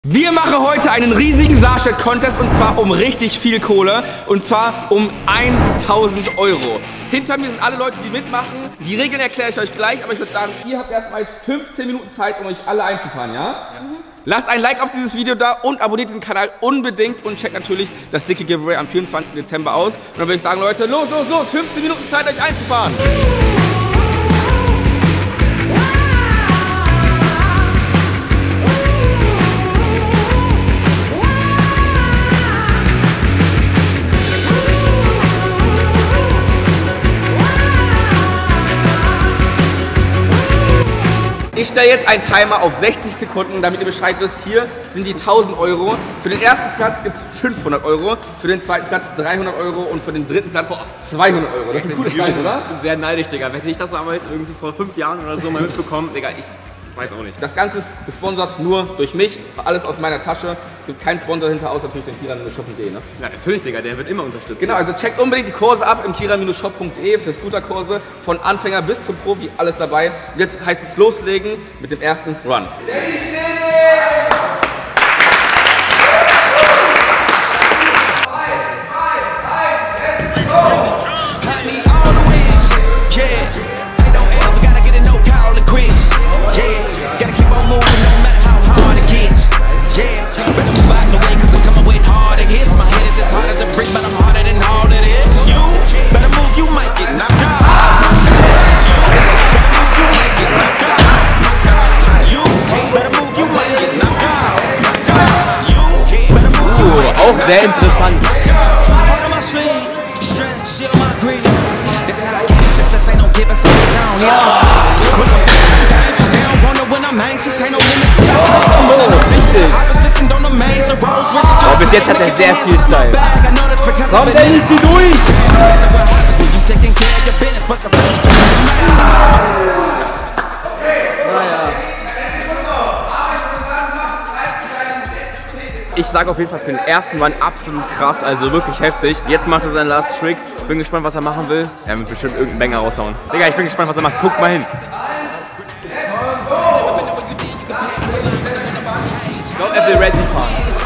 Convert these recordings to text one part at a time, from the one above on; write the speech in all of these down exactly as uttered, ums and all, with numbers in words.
Wir machen heute einen riesigen Saarstedt-Contest und zwar um richtig viel Kohle und zwar um tausend Euro. Hinter mir sind alle Leute, die mitmachen. Die Regeln erkläre ich euch gleich, aber ich würde sagen, ihr habt erstmal jetzt fünfzehn Minuten Zeit, um euch alle einzufahren, ja? Ja. Lasst ein Like auf dieses Video da und abonniert diesen Kanal unbedingt und checkt natürlich das dicke Giveaway am vierundzwanzigsten Dezember aus. Und dann würde ich sagen, Leute, los, los, los, fünfzehn Minuten Zeit, euch einzufahren. Ich stelle jetzt einen Timer auf sechzig Sekunden, damit ihr Bescheid wisst. Hier sind die tausend Euro. Für den ersten Platz gibt es fünfhundert Euro, für den zweiten Platz dreihundert Euro und für den dritten Platz zweihundert Euro. Das ist ein cooler Preis, oder? Ich bin sehr neidisch, Digga. Hätte ich das damals irgendwie vor fünf Jahren oder so mal mitbekommen, Digga, ich weiß auch nicht. Das Ganze ist gesponsert nur durch mich, alles aus meiner Tasche. Es gibt keinen Sponsor hinter, außer natürlich den Kira-Shop punkt de, ne? Ja, natürlich, Digga, der wird immer unterstützt. Genau, also checkt unbedingt die Kurse ab im Kira-Shop punkt de für Scooterkurse. Von Anfänger bis zum Profi, alles dabei. Und jetzt heißt es loslegen mit dem ersten Run. Auch sehr interessant. Oh, bis jetzt hat er sehr viel Style. Kommt er nicht durch? Ich sage auf jeden Fall für den ersten Run absolut krass, also wirklich heftig. Jetzt macht er seinen Last Trick. Bin gespannt, was er machen will. Er wird bestimmt irgendeinen Banger raushauen. Digga, ich bin gespannt, was er macht. Guck mal hin. Ich glaube, er will ready fahren.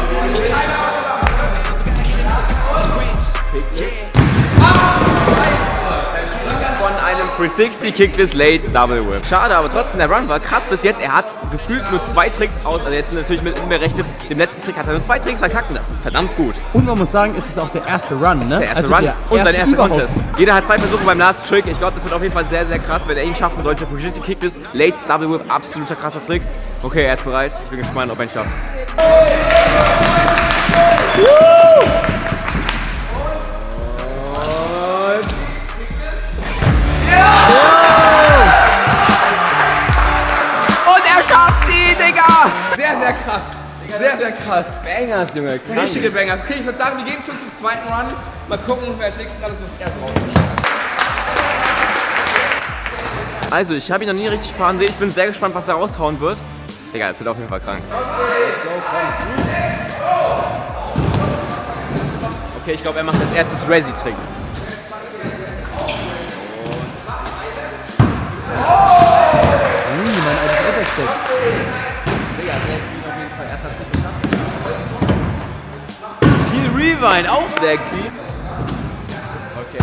Von einem drei sechzig Kickflip Late Double Whip. Schade, aber trotzdem, der Run war krass bis jetzt. Er hat gefühlt nur zwei Tricks aus, also jetzt natürlich mit unberechnet. Dem letzten Trick hat er nur zwei Tricks verkackt und das ist verdammt gut. Und man muss sagen, es ist auch der erste Run, ne? Das ist der erste also Run der und sein erster überhaupt. Contest. Jeder hat zwei Versuche beim Last Trick. Ich glaube, das wird auf jeden Fall sehr, sehr krass, wenn er ihn schaffen sollte. drei sechzig Kickflip Late Double Whip, absoluter krasser Trick. Okay, er ist bereit. Ich bin gespannt, ob er ihn schafft. Sehr, sehr krass. Sehr, sehr krass. Bangers, Junge. Krank. Richtige Bangers. Okay, ich würde sagen, wir gehen schon zum zweiten Run. Mal gucken, wer als nächstes alles das erste rauskommt. Also, ich habe ihn noch nie richtig fahren sehen. Ich bin sehr gespannt, was er raushauen wird. Digga, es wird auf jeden Fall krank. Okay, ich glaube, er macht als erstes Resi-Trick. Ui, mein altes Overstep. Viel Rewind, auch sehr clean. Okay.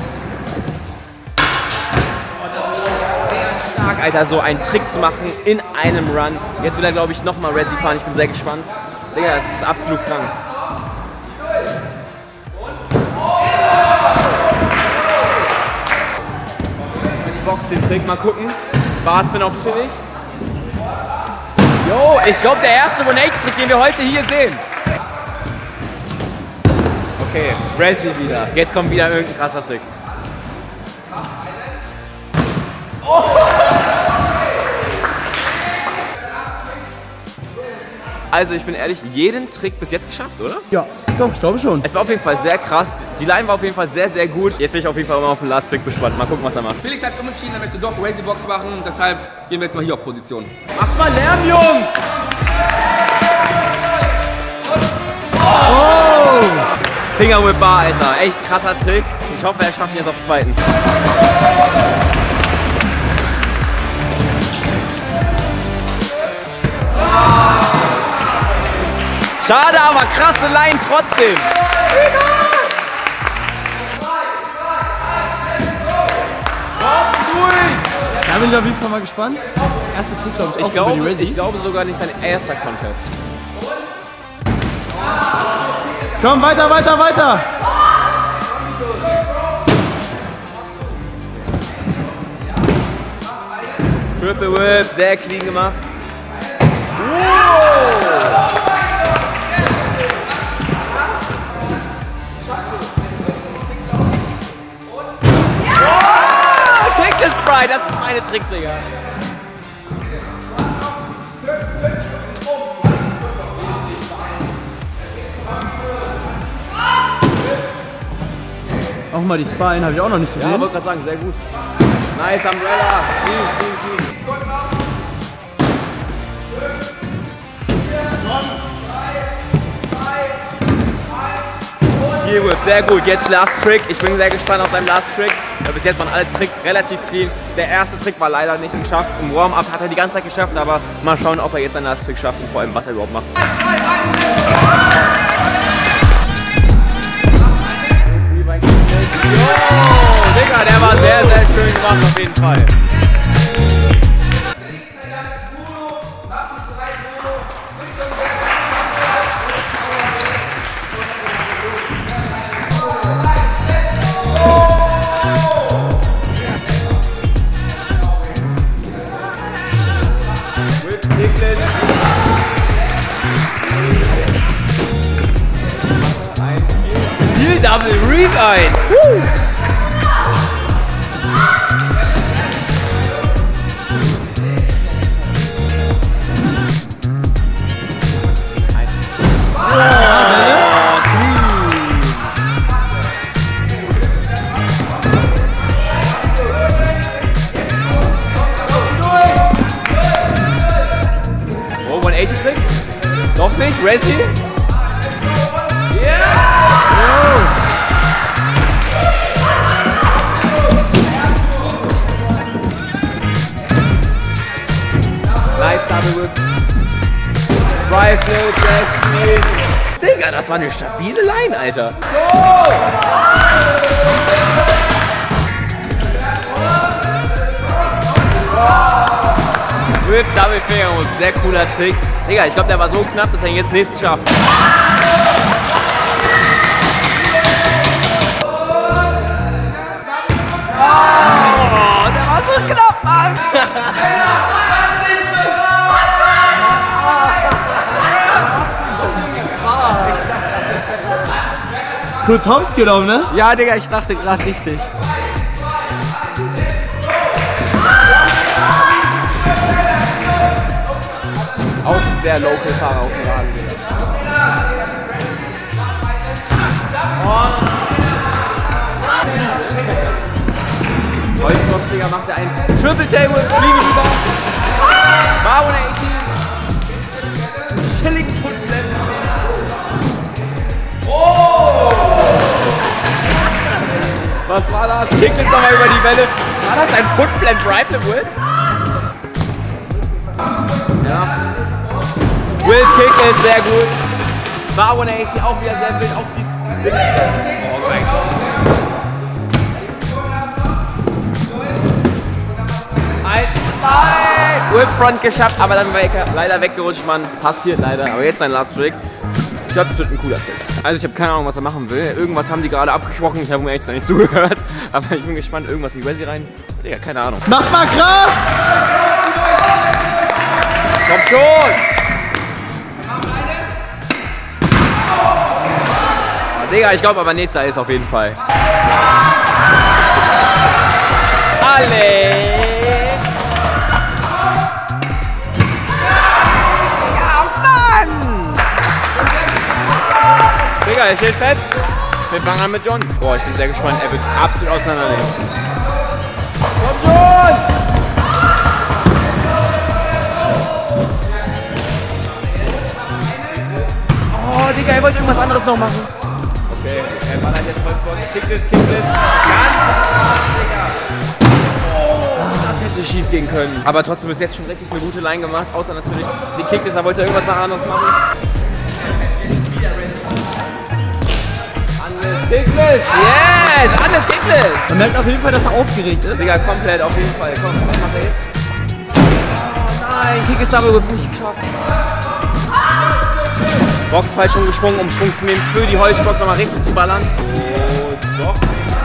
Oh, das ist sehr stark, Alter, so einen Trick zu machen in einem Run. Jetzt will er, glaube ich, nochmal Resi fahren. Ich bin sehr gespannt. Digga, das ist absolut krank. Die Box, den Trick, mal gucken. War es bin auf Finish. Jo, ich glaube, der erste one eighty Trick, den wir heute hier sehen. Okay, Resi wieder. Jetzt kommt wieder irgendein krasser Trick. Oh. Also ich bin ehrlich, jeden Trick bis jetzt geschafft, oder? Ja, doch, ich glaube schon. Es war auf jeden Fall sehr krass. Die Line war auf jeden Fall sehr, sehr gut. Jetzt bin ich auf jeden Fall immer auf den Last Trick gespannt. Mal gucken, was er macht. Felix hat sich umentschieden, er möchte doch Resi Box machen. Deshalb gehen wir jetzt mal hier auf Position. Mach mal Lärm, Jungs! Oh! Finger Whip Bar, Alter. Echt krasser Trick. Ich hoffe, er schafft ihn jetzt auf den zweiten. Schade, aber krasse Line trotzdem. Da bin ich auf jeden Fall mal gespannt. Erster Trick, glaube ich, auch Ich glaube, über die Resi. ich glaube sogar nicht sein erster Contest. Komm, weiter, weiter, weiter! Triple Whip, sehr clean gemacht. Kickless Sprite, das sind meine Tricks, Digga. Auch mal die Spine, habe ich auch noch nicht gesehen. Ja, wollte gerade sagen, sehr gut. Nice Umbrella. Clean, clean, clean. Hier Whip, sehr gut. Jetzt Last Trick. Ich bin sehr gespannt auf seinen Last Trick. Bis jetzt waren alle Tricks relativ clean. Der erste Trick war leider nicht geschafft. Im Warm-Up hat er die ganze Zeit geschafft, aber mal schauen, ob er jetzt seinen Last Trick schafft und vor allem, was er überhaupt macht. Oh, Digga, der war sehr, sehr schön gemacht auf jeden Fall. Double Rewind! Woo! Oh, hundertachtzig Trick? Doch nicht? Resi? Nice Double Whip. Rifle, Jazz, Digga, das war eine stabile Line, Alter. Oh! Whip, Double Finger und sehr cooler Trick. Digga, ich glaube, der war so knapp, dass er ihn jetzt nächsten schafft. Oh, der war so knapp, Mann. Kurz hops genommen, ne? Ja, Digga, ich dachte gerade richtig. Auch ein sehr local Fahrer auf dem Rahmen, Digga. Holzbox, Digga, macht er einen Triple Table, Fliege rüber. War hundertachtzig. Chilling Footblend. Oh! Was war das? Kickt es nochmal über die Welle. War das ein Footblend Rifle Whip? Ja. Will Kick ist sehr gut. War hundertachtzig auch wieder sehr wild. Auch die oh mein Gott. Ein, zwei. Whip Front geschafft, aber dann weg, leider weggerutscht, Mann. Passiert leider. Aber jetzt sein Last Trick. Ich glaube, das wird ein cooler Trick. Also ich habe keine Ahnung, was er machen will. Irgendwas haben die gerade abgesprochen. Ich habe mir echt nicht zugehört. Aber ich bin gespannt. Irgendwas in die Resi rein. Digga, keine Ahnung. Mach mal Kraft! Komm schon! Digga, ich glaube aber nächster ist auf jeden Fall. Alle! Ja, Mann! Digga, er steht fest. Wir fangen an mit John. Boah, ich bin sehr gespannt. Er wird absolut auseinandernehmen. Komm schon! Oh, Digga, er wollte irgendwas anderes noch machen. Okay, er ballert jetzt Holzbox. Kickless, Kickless. Ganz hart, Digga. Oh, das hätte schief gehen können. Aber trotzdem ist jetzt schon richtig eine gute Line gemacht. Außer natürlich die Kickless, er wollte irgendwas noch anderes machen. Kicklist! Yes! Alles Kicklist! Man merkt auf jeden Fall, dass er aufgeregt ist. Digga, komplett, auf jeden Fall. Komm, was macht er jetzt? Oh nein, Kick ist Double Whip nicht geschafft. Box falsch umgesprungen, um Schwung zu nehmen für die Holzbox nochmal richtig zu ballern. Oh, doch.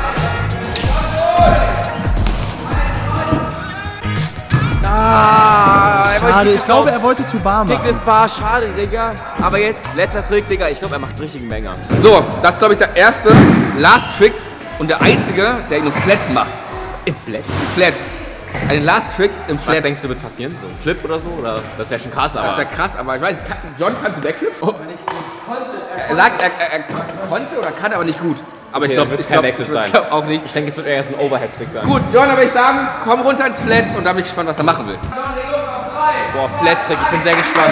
Ah, er Schade, ich glaube, er wollte zu bar machen. Kick ist bar, schade, Digga. Aber jetzt, letzter Trick, Digga. Ich glaube, er macht einen richtigen Banger. So, das ist glaube ich der erste Last Trick und der einzige, der ihn im Flat macht. Im Flat? Flat. Ein Last Trick im Flat. Was denkst du, wird passieren? So ein Flip oder so? Oder das wäre schon krass, aber... Das wäre krass, aber ich weiß nicht, John kannst du Backflip? Oh. Er sagt, er, er, er konnte oder kann, aber nicht gut. Aber ich Okay, glaube, wird ich kein glaube Backflip sein. glaub auch nicht. Ich denke, es wird eher so ein Overhead-Trick sein. Gut, John, aber ich sagen, komm runter ins Flat und da bin ich gespannt, was er machen will. Boah, Flat-Trick, ich bin sehr gespannt.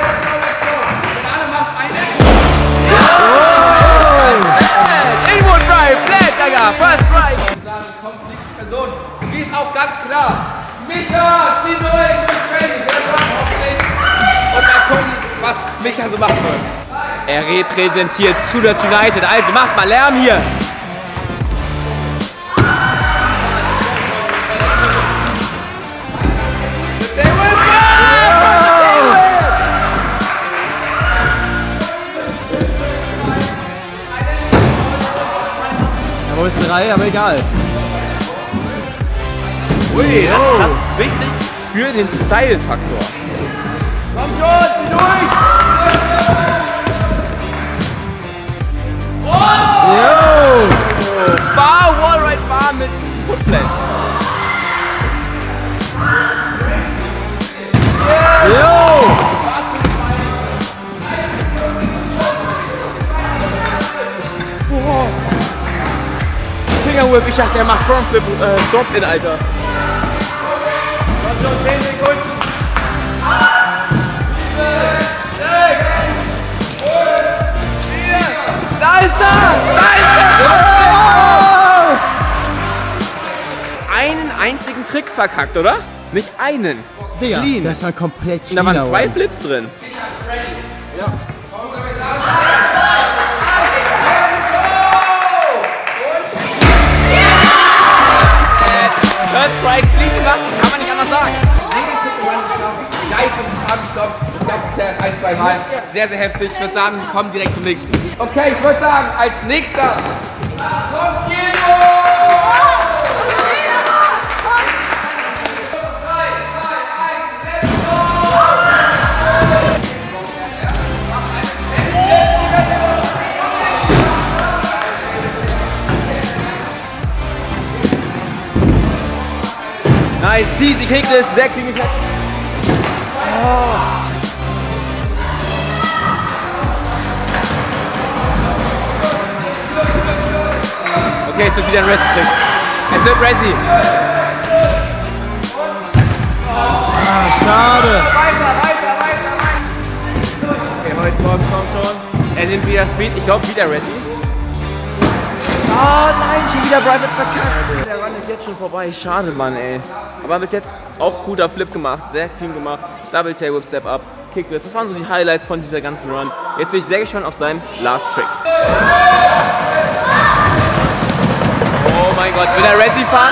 Inwood Drive, Flat, Digga, First Strike. Dann kommt die nächste Person. Die ist auch ganz klar. Micha, zieh durch, du Training. Und mal gucken, was Micha so machen wird. Er repräsentiert Students United, also macht mal Lärm hier. Er wollte drei, aber egal. Ui, das ist wichtig für den Style-Faktor. Komm John, zieh durch. Yo! Bar, Wallride Bar mit Footplant. Yo! Finger Whip, ich dachte, der macht Frontflip, äh, Drop-In, Alter. zehn Sekunden. Da ist er! Da ist er! Einen einzigen Trick verkackt, oder? Nicht einen. Digga, Clean. das war komplett Und da waren cleaner zwei One. Flips drin. Third Strike, clean gemacht, kann man nicht anders sagen. Geisteskrank, ich glaube, ich glaube, das erst ein, zwei Mal. Sehr, sehr heftig. Ich würde sagen, wir kommen direkt zum nächsten. Okay, ich würde sagen, als nächster kommt Diego! Nice, easy Kicklist, sehr clean geklatscht. Okay, es wird wieder ein Rest-Trick. Es wird Resi. Ah, schade. Okay, heute Morgen kommt schon. Er nimmt wieder Speed, ich glaube wieder Resi. Oh nein, schon wieder Private verkackt. Der Run ist jetzt schon vorbei, schade Mann ey. Aber bis jetzt auch guter Flip gemacht, sehr clean gemacht. Double Tail Whip, Step Up, Kicklist. Das waren so die Highlights von dieser ganzen Run. Jetzt bin ich sehr gespannt auf seinen Last Trick. Oh mein Gott, will er Resi fahren?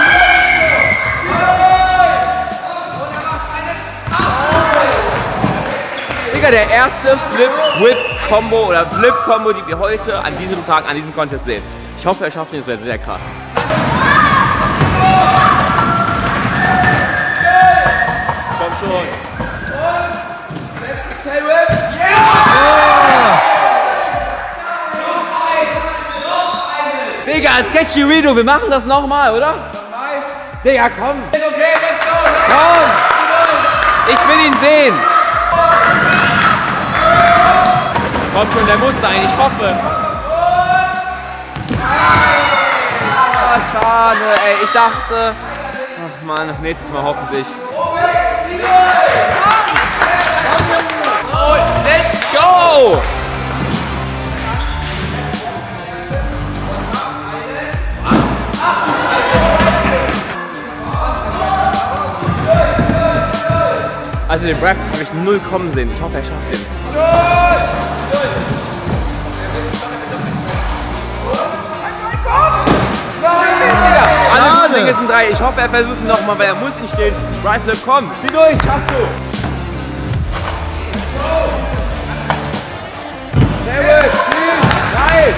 Digga, der erste Flip-Whip-Combo oder Flip-Combo, die wir heute an diesem Tag, an diesem Contest sehen. Ich hoffe, er schafft ihn, das wäre sehr krass. Komm schon. Digga, Sketchy Redo, wir machen das nochmal, oder? Digga, komm. Komm. Ich will ihn sehen. Komm schon, der muss sein, ich hoffe. Ah, schade, ey, ich dachte... Ach man, nächstes Mal hoffentlich. Oh, let's go! Also den Breath habe ich null kommen sehen. Ich hoffe, er schafft den. denke, es sind drei. Ich hoffe, er versucht ihn nochmal, weil er muss nicht stehen. Dry Flip, komm, zieh durch, schaffst du. Sehr gut, spiel, nice.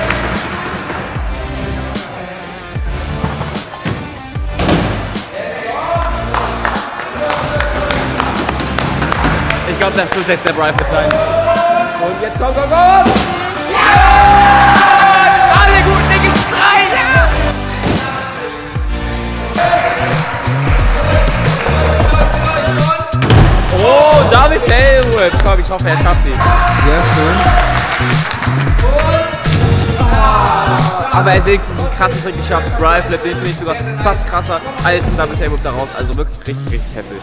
Ich glaube, das wird jetzt der Dry Flip sein. Und jetzt komm, komm, komm! Ja! Alle gut, Nick ist drei, ja! Oh, David Tailwhip! Komm, ich hoffe, er schafft ihn. Sehr schön. Aber er hat wenigstens einen krassen Trick geschafft. Dry Flip, den finde ich sogar fast krasser als ein David Tailwhip daraus. Also wirklich richtig, richtig heftig.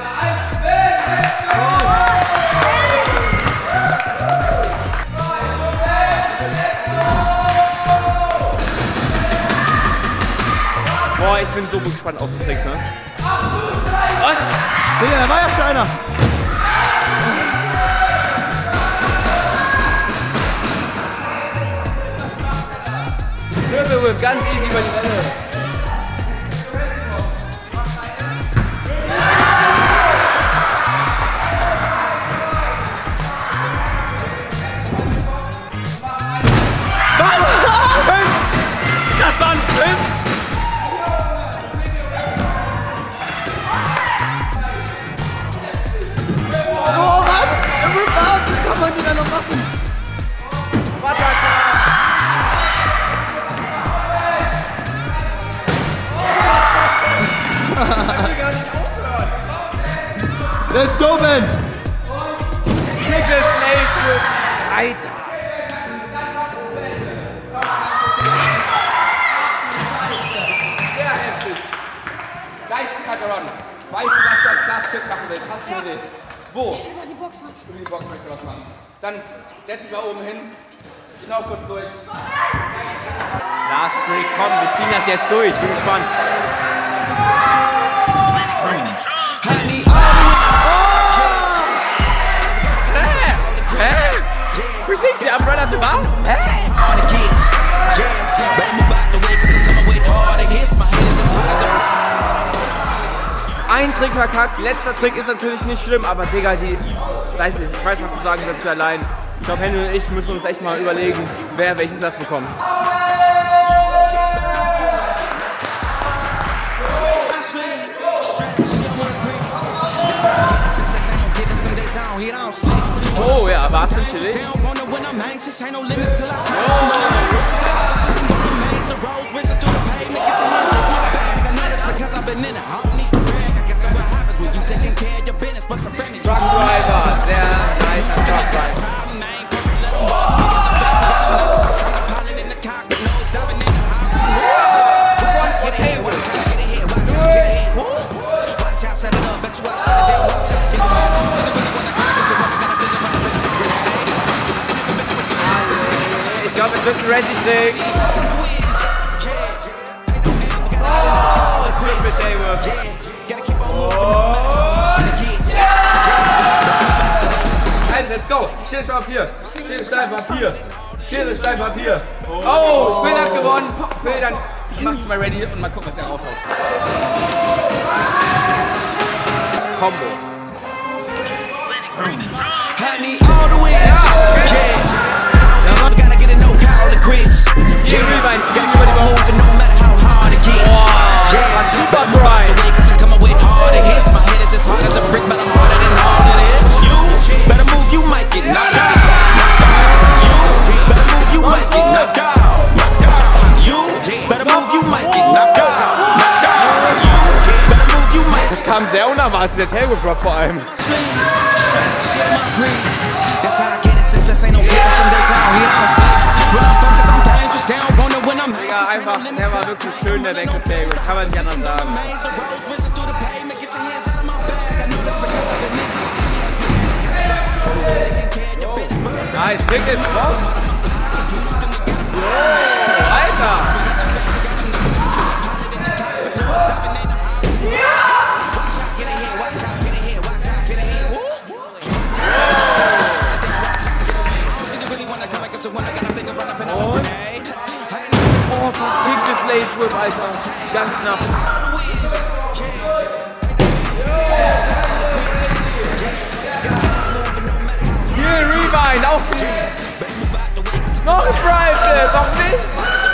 Boah, ich bin so gespannt auf die Tricks, ne? Was? Digga, da war ja schon einer. Triple Whip, ganz easy über die Welle. Was? Fünf? Das waren fünf? Kann man die dann noch machen? Let's go, Ben! Triple Slave Whip. Alter! Sehr heftig. Geisteskacke-Run. Weißt du, was du als Last Trick machen willst? Hast du eine Idee? Wo? Über die Box. Über die Box möchte was machen. Dann setz dich mal oben hin. Schnauf kurz durch. Last Trick, komm, wir ziehen das jetzt durch. Ich bin gespannt. three sixty, I'm right at the mouth. Ein Trick verkackt, letzter Trick ist natürlich nicht schlimm, aber Digga, die, ich weiß nicht, ich weiß, was du sagen sollst für allein. Ich glaube, Henry und ich müssen uns echt mal überlegen, wer welchen Platz bekommt. Oh ja, was für ein Chili? Truck Driver, sehr nice Truck Driver. Ich glaube, es wird ein Resi-Trick. Oh, Triple Tailwhip. Also, let's go. Schere, Stein, Papier. Schere, Stein, Papier. Schere, Stein, Papier. Oh, Phil hat gewonnen. Phil, dann mach's mal ready und mal gucken, was er raushaut. Combo. Das kam sehr unerwartet, der Tailwhip Drop vor allem. Digga, einfach, der war wirklich schön, der Lenker Tailwhip, kann man nicht anders sagen. Nice, kriegt den Drop. Alter! Late Whip, Alter. Ganz knapp. Hier, Rewind, auch noch ein Brian Flip, noch nicht.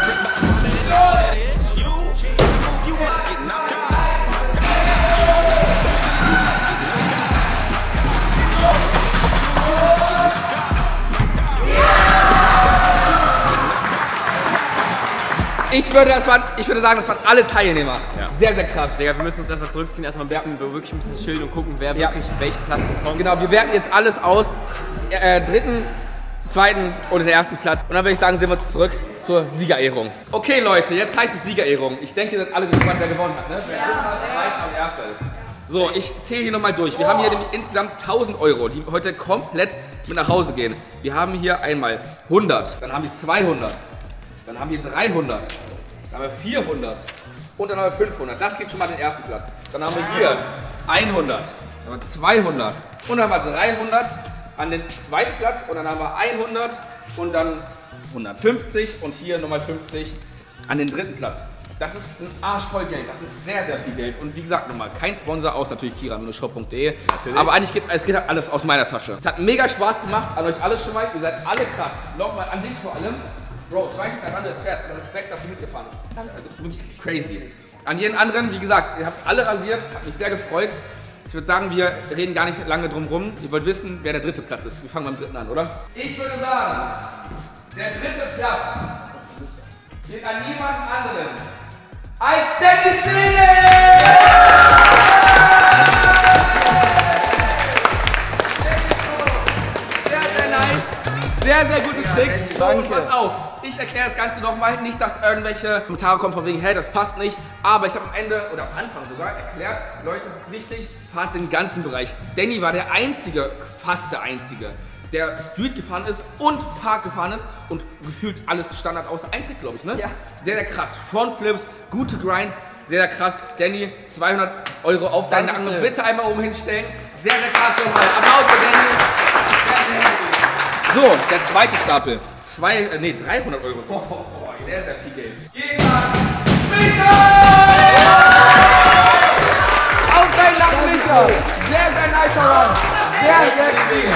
Ich würde, das waren, ich würde sagen, das waren alle Teilnehmer. Ja. Sehr, sehr krass. Digga, wir müssen uns erstmal zurückziehen, erstmal ein bisschen, ja. wirklich ein bisschen chillen und gucken, wer ja. wirklich welchen Platz bekommt. Genau, wir werten jetzt alles aus. Äh, dritten, zweiten und den ersten Platz. Und dann würde ich sagen, sehen wir uns zurück zur Siegerehrung. Okay, Leute, jetzt heißt es Siegerehrung. Ich denke, ihr seid alle gespannt, wer gewonnen hat, ne? Wer ja. dritter, zweiter und erster ist. So, ich zähle hier nochmal durch. Wir haben hier nämlich insgesamt tausend Euro, die heute komplett mit nach Hause gehen. Wir haben hier einmal hundert, dann haben wir zweihundert, dann haben wir dreihundert. Dann haben wir vierhundert und dann haben wir fünfhundert. Das geht schon mal den ersten Platz. Dann haben wir hier hundert, dann haben wir zweihundert und dann haben wir dreihundert an den zweiten Platz und dann haben wir hundert und dann hundertfünfzig und hier nochmal fünfzig an den dritten Platz. Das ist ein Arsch voll Geld, das ist sehr, sehr viel Geld. Und wie gesagt, nochmal, kein Sponsor, außer natürlich kira shop punkt de. Aber eigentlich geht es geht halt alles aus meiner Tasche. Es hat mega Spaß gemacht, an euch alle schon mal. Ihr seid alle krass. Nochmal an dich vor allem. Bro, ich weiß nicht, seit wann du das fährst, aber Respekt, dass du mitgefahren bist. Also wirklich crazy. An jeden anderen, wie gesagt, ihr habt alle rasiert, hat mich sehr gefreut. Ich würde sagen, wir reden gar nicht lange drum rum. Ihr wollt wissen, wer der dritte Platz ist. Wir fangen beim dritten an, oder? Ich würde sagen, der dritte Platz geht an niemanden anderen als Danny Phoenix! Sehr, sehr nice. Sehr, sehr gute Tricks. Danke. Pass auf, ich erkläre das Ganze nochmal. Nicht, dass irgendwelche Kommentare kommen von wegen, hey, das passt nicht. Aber ich habe am Ende, oder am Anfang sogar, erklärt, Leute, es ist wichtig, fahrt den ganzen Bereich. Danny war der Einzige, fast der Einzige, der Street gefahren ist und Park gefahren ist und gefühlt alles gestanden hat, außer ein Trick, glaube ich, ne? Ja. Sehr, sehr krass. Frontflips, gute Grinds, sehr, sehr krass. Danny, zweihundert Euro auf deinen Nacken. Bitte einmal oben hinstellen. Sehr, sehr krass nochmal. Applaus für Danny. So, der zweite Stapel. Zwei, äh, nee, dreihundert Euro. So. Oh, oh, sehr, sehr viel Geld. Geht an Micha! Auf deinen Nacken, Micha! Sehr, sehr nicer Run. Sehr, sehr viel.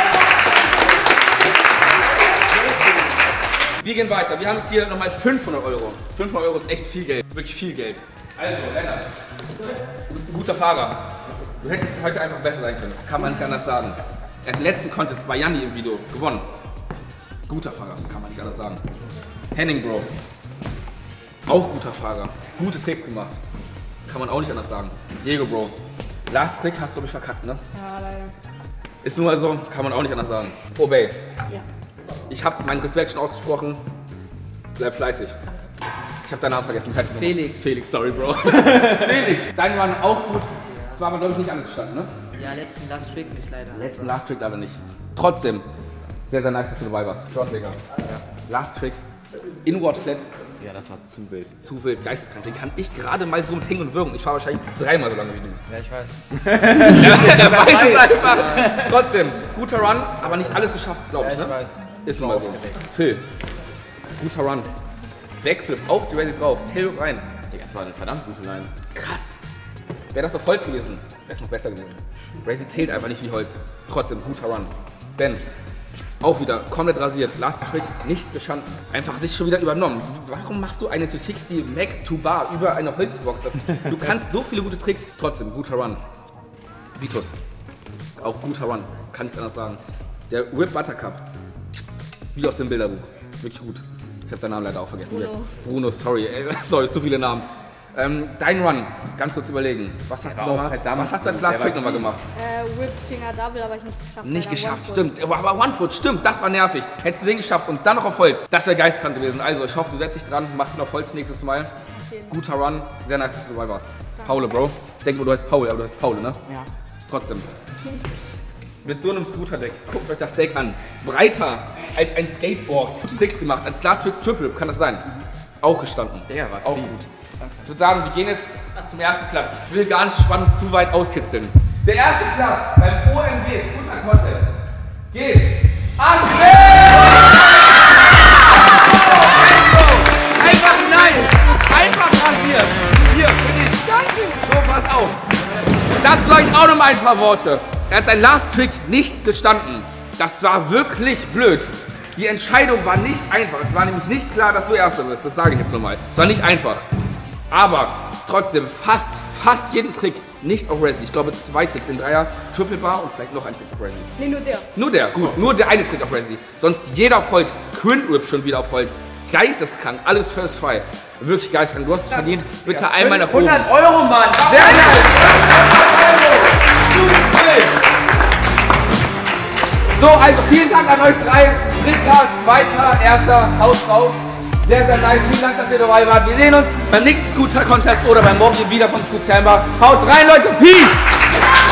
Wir gehen weiter. Wir haben jetzt hier nochmal fünfhundert Euro. fünfhundert Euro ist echt viel Geld. Wirklich viel Geld. Also, Lennart, du bist ein guter Fahrer. Du hättest heute einfach besser sein können. Kann man nicht anders sagen. Er hat den letzten Contest bei Janni im Video gewonnen. Guter Fahrer, kann man nicht anders sagen. Henning, Bro. Auch guter Fahrer. Gute Tricks gemacht. Kann man auch nicht anders sagen. Diego, Bro. Last Trick hast du, glaube ich, verkackt, ne? Ja, leider. Ist nun mal so, kann man auch nicht anders sagen. Obey. Ja. Ich habe meinen Respekt schon ausgesprochen. Bleib fleißig. Ich habe deinen Namen vergessen. Felix. Felix, sorry, Bro. Felix, deine waren auch gut. Das war aber, glaube ich, nicht angestanden, ne? Ja, letzten Last Trick nicht leider. Letzten Last Trick aber nicht. Trotzdem, sehr, sehr nice, dass du dabei warst. John, Digga. Ja. Last Trick. Inward Flat. Ja, das war zu wild. Zu wild, geisteskrank. Den kann ich gerade mal so mit Hängen und Würgen. Ich fahre wahrscheinlich dreimal so lange wie du. Ja, ich weiß. Er weiß es einfach. Trotzdem, guter Run, aber nicht alles geschafft, glaube ich, ja, ich ne? weiß. Ist nun mal so. Phil, guter Run. Backflip, auch die Resi drauf. Tail rein. Digga, das war eine verdammt gute Line. Krass. Wäre das auf Holz gewesen, wäre es noch besser gewesen. Resi zählt einfach nicht wie Holz. Trotzdem, guter Run. Ben, auch wieder komplett rasiert. Last Trick nicht gestanden. Einfach sich schon wieder übernommen. Warum machst du eine drei sechzig Mac to Bar über eine Holzbox? Das, du kannst so viele gute Tricks. Trotzdem, guter Run. Vitus, auch guter Run. Kann ich anders sagen. Der Whip Buttercup, wie aus dem Bilderbuch. Wirklich gut. Ich habe deinen Namen leider auch vergessen. Bruno. Bruno, sorry. Ey, sorry, zu viele Namen. Ähm, dein Run, ganz kurz überlegen. Was hast du nochmal? Was hast du als Last Trick nochmal gemacht? Äh, Whip Finger Double, aber ich nicht geschafft. Nicht leider. geschafft, One stimmt. Aber One Foot, stimmt, das war nervig. Hättest du den geschafft und dann noch auf Holz. Das wäre geisteskrank gewesen. Also, ich hoffe, du setzt dich dran, machst ihn auf Holz nächstes Mal. Guter Run, sehr nice, dass du dabei warst. Paul, Bro. Ich denke, du heißt Paul, aber du heißt Paul, ne? Ja. Trotzdem. Mit so einem Scooter-Deck, guckt euch das Deck an. Breiter als ein Skateboard. Gute Tricks gemacht, als Last Trick Triple, kann das sein? Auch gestanden. Der war auch clean. gut. Ich würde sagen, wir gehen jetzt zum ersten Platz. Ich will gar nicht die Spannung zu weit auskitzeln. Der erste Platz beim O M G Scooter Contest geht an Phil! Einfach nice! ein paar Worte. Er hat seinen Last Trick nicht gestanden. Das war wirklich blöd. Die Entscheidung war nicht einfach. Es war nämlich nicht klar, dass du Erster bist. Das sage ich jetzt nochmal. Es war nicht einfach. Aber trotzdem fast, fast jeden Trick nicht auf Resi. Ich glaube zwei Tricks in Dreier, Triple Bar und vielleicht noch ein Trick auf Resi. Nee, nur der. Nur der, gut. Nur der eine Trick auf Resi. Sonst jeder auf Holz. Quint Whip schon wieder auf Holz. Geisteskrank. Alles First Try. Wirklich geisteskrank. Du hast es verdient. Bitte ja. einmal nach oben. hundert Euro, Mann. Sehr geil. So, also vielen Dank an euch drei. Dritter, zweiter, erster, Haus drauf. Sehr, sehr nice. Vielen Dank, dass ihr dabei wart. Wir sehen uns beim nächsten Scooter-Contest oder beim Morgen wieder vom Scooter. Haut rein, Leute. Peace!